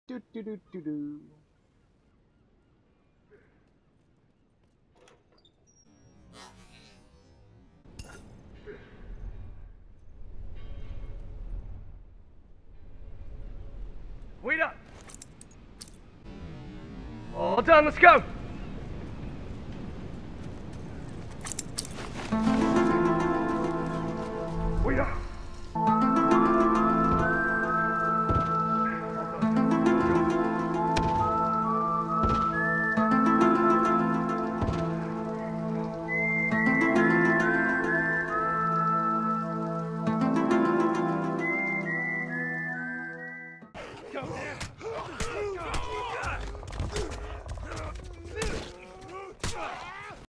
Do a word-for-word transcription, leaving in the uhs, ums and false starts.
Do do do do do. Wait up! All done, let's go! Wait up!